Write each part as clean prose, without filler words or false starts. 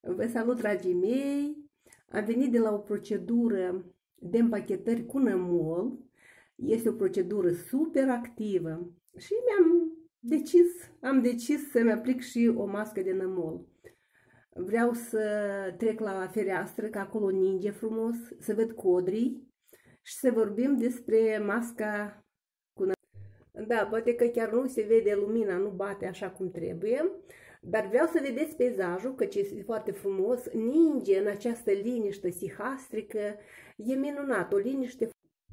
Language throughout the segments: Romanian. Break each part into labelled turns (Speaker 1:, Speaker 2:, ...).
Speaker 1: Vă salut, dragii mei! Am venit de la o procedură de împachetări cu nămol. Este o procedură super activă și am decis să-mi aplic și o mască de nămol. Vreau să trec la fereastră, că acolo ninge frumos, să văd codrii și să vorbim despre masca cu nămol. Da, poate că chiar nu se vede, lumina nu bate așa cum trebuie, dar vreau să vedeți peisajul, căci este foarte frumos, ninge în această liniște sihastrică, e minunat, o liniște.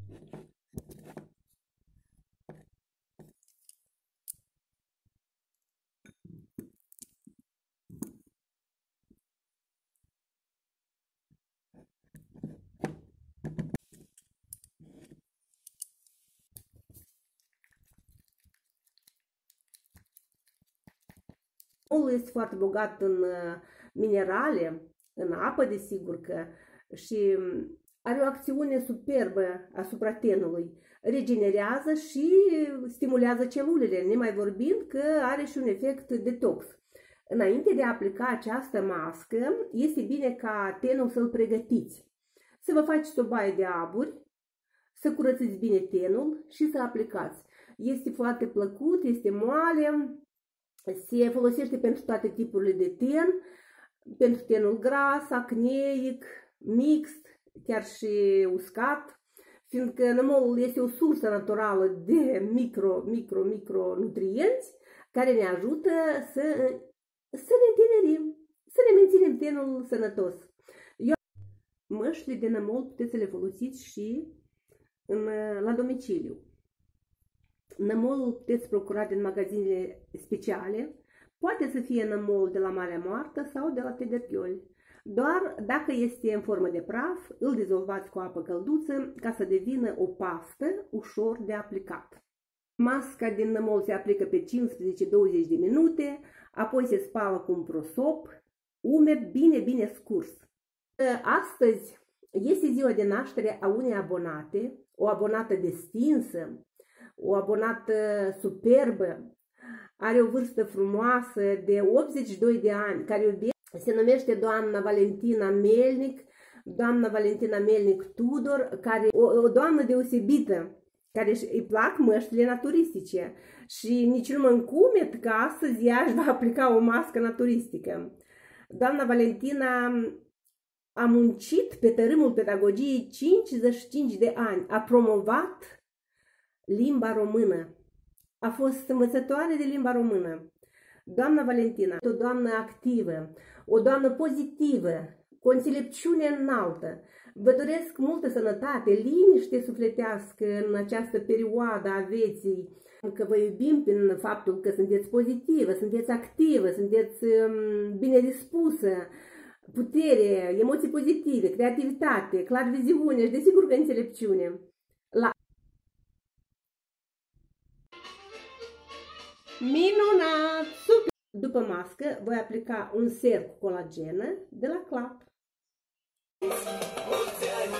Speaker 1: Nămolul este foarte bogat în minerale, în apă, desigur că, și are o acțiune superbă asupra tenului. Regenerează și stimulează celulele, nemai vorbind că are și un efect detox. Înainte de a aplica această mască, este bine ca tenul să-l pregătiți. Să vă faceți o baie de aburi, să curățiți bine tenul și să aplicați. Este foarte plăcut, este moale. Se folosește pentru toate tipurile de ten, pentru tenul gras, acneic, mixt, chiar și uscat, fiindcă nămolul este o sursă naturală de micronutrienți care ne ajută să ne întinerim, să ne menținem tenul sănătos. Măștile de nămol puteți să le folosiți și la domiciliu. Nămolul puteți procura din magazinele speciale, poate să fie nămol de la Marea Moartă sau de la Tedergheoli. Doar dacă este în formă de praf, îl dizolvați cu apă călduță ca să devină o pastă ușor de aplicat. Masca din nămol se aplică pe 15-20 de minute, apoi se spală cu un prosop umed, bine scurs. Astăzi este ziua de naștere a unei abonate, o abonată destinsă, o abonată superbă, are o vârstă frumoasă de 82 de ani, care iubește, se numește doamna Valentina Melnic, doamna Valentina Melnic Tudor, care o doamnă deosebită, care îi plac măștile naturistice și nici nu mă încumet că astăzi ea își va aplica o mască naturistică. Doamna Valentina a muncit pe tărâmul pedagogiei 55 de ani, a promovat limba română. A fost învățătoare de limba română. Doamna Valentina, o doamnă activă, o doamnă pozitivă, cu o înțelepciune înaltă. Vă doresc multă sănătate, liniște sufletească în această perioadă a vieții, că vă iubim prin faptul că sunteți pozitivă, sunteți activă, sunteți bine dispusă, putere, emoții pozitive, creativitate, clarviziune și desigur că înțelepciune. Minunat! Super! După mască, voi aplica un ser cu colagenă de la Clap.